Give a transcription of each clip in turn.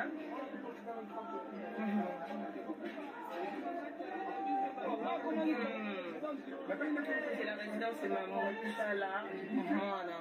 Hein? C'est la résidence de maman Chala. Voilà.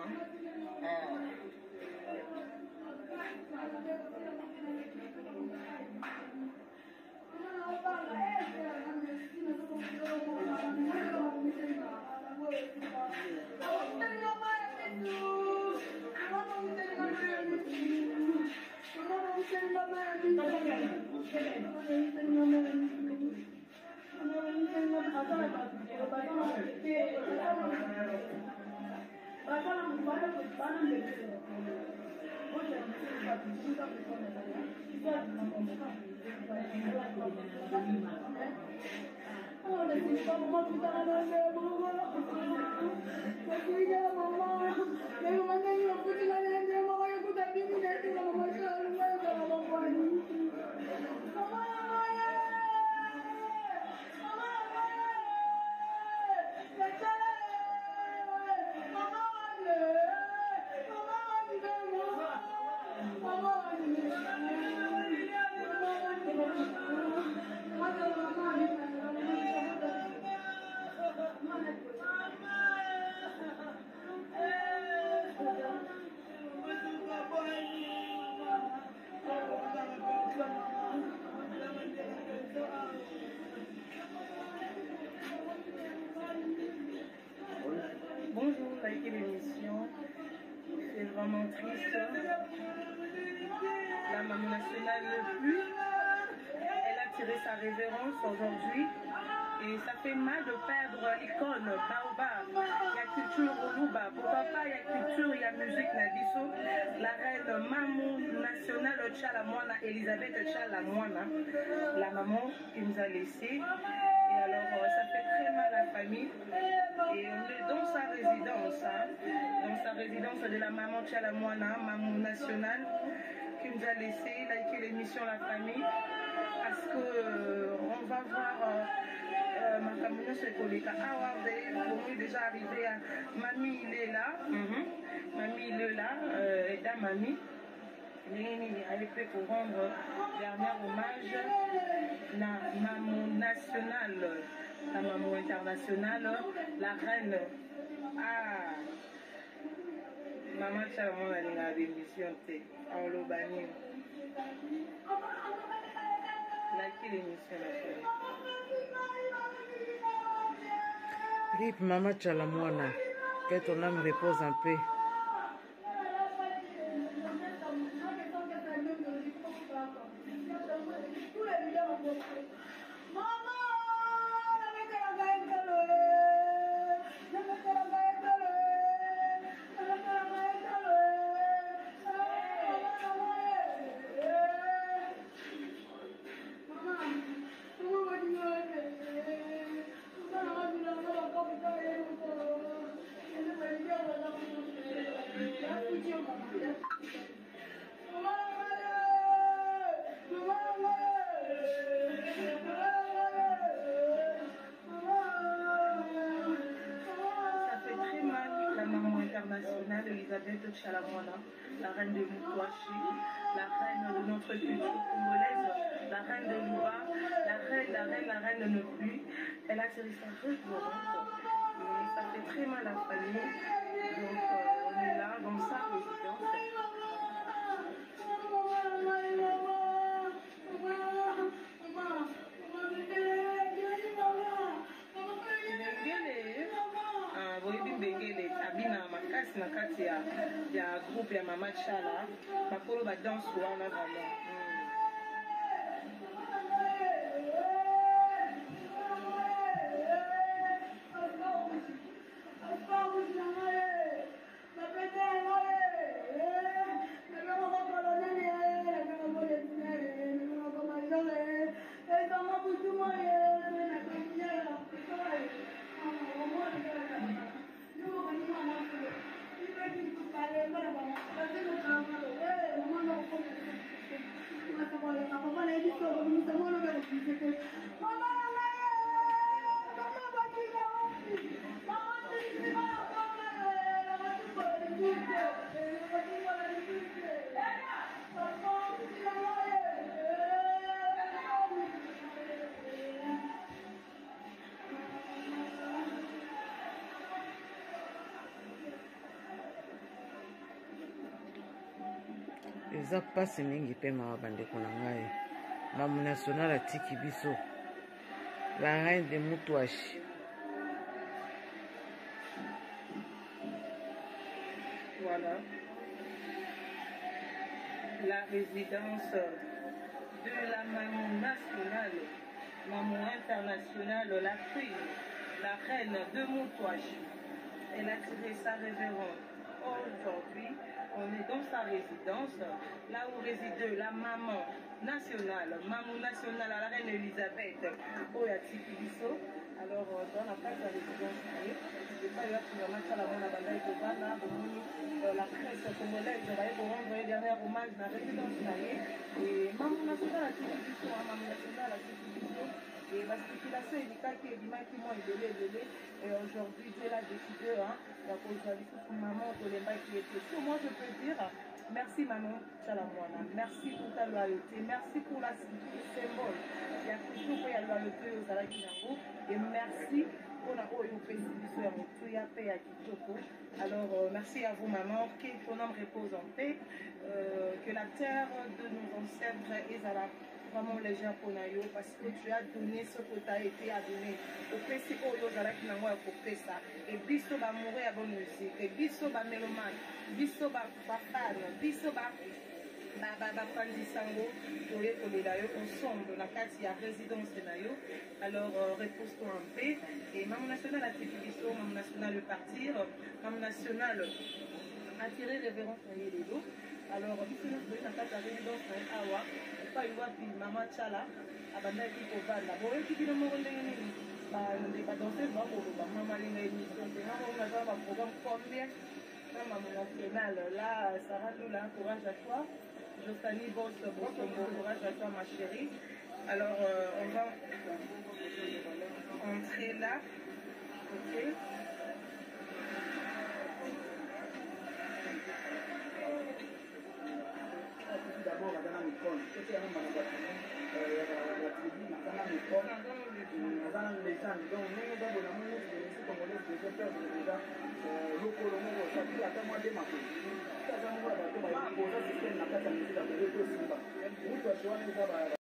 Bonjour, likez l'émission. C'est vraiment triste. La maman nationale ne plus. Elle a tiré sa révérence aujourd'hui. Et ça fait mal de perdre l'icône Baobab. Il y a culture Oluba. Pour papa, il y a culture, il y a musique Nabiso. La reine maman nationale Tchalamouana, Elisabeth Tchalamouana, la maman qui nous a laissé. Et alors, ça fait très mal à la famille. Et on est dans sa résidence, hein, dans sa résidence de la maman Tchalamouana, maman nationale, qui nous a laissé. Liker l'émission La Famille. Parce que on va voir ma famille se collecte. Ah ouais, on est déjà arrivé à mamie, il est là. Mamie, il est là. Et là, mamie. Elle fait pour rendre dernier hommage à la maman nationale, la maman internationale, la reine. Ah, maman Chalamon a une émission en Lobani. Likez l'émission. Rip Maman Tchalamouana, que ton âme repose en paix. Internationale Elisabeth Tchalamouana, la reine de Moukouachi, la reine de notre culture congolaise, la reine de Loua, la reine de nos pluies. Elle a tiré sa révérence et ça fait très mal à la famille. Donc on est là dans sa résidence. Abina makasi na kati ya groupe ya Mama Chala bakolo ba danse wana vraiment. eza mpasi mingi mpe mawa bandeko na ngai. Mamu national atiki biso la reine de Mutwashi. Voilà. La résidence de la maman nationale, maman internationale, la queen, la reine de Mutwashi. Elle a tiré sa révérence. Aujourd'hui, on est dans sa résidence, là où réside la maman nationale, la reine Elisabeth, Oya Tikibiso. Alors, dans la place de la résidence, je pas eu à la presse congolaise va rendre un dernier hommage à la résidence et maman nationale a Tikibiso, maman nationale a Tikibiso. Et la spéculation éducative est qui m'a aidé. Et aujourd'hui, Dieu l'a décidé, la conjoncture pour maman, pour les bacs qui étaient sur moi, je peux dire merci maman Chalamwana, merci pour ta loyauté, merci pour la symbole. Il y a toujours pour la loyauté aux Alakinango et merci pour la alors merci à vous maman, que ton âme repose en paix, que la terre de nos ancêtres est à la vraiment légère pour nous parce que tu as donné ce que tu as été à donner. Au PC Oyo Zalaki Nango a coupé ça. Et biso va mourir à bonne musique. Et biso va mélomane. Biso va fan. Biso va Sango. Ensemble, la carte y a résidence nayo. Alors repose-toi en paix. Et Maman National a fait biso, Maman National partir. Maman National a tiré révérence à Yélédo. Alors, ici, nous avons une résidence à Awa. Pas une fois, maman Chala, à Banda qui peut vendre. Bon, et qui dit le mot de l'ennemi. Pas danser, pas pour le maman l'émission. On a un programme combien? Maman nationale, là, Sarah Doula, courage à toi. Jostani Boss, bon courage à toi, ma chérie. Alors, on va entrer là. Ok. D'abord, on a mis compte. C'était un moment la tribu, on a mis compte. On a mis les gens. Donc, nous avons la monnaie de l'Église congolaise de faire déjà le colonel au chapitre à moi de ma vie. Ça va nous avoir un système de la carte à musique à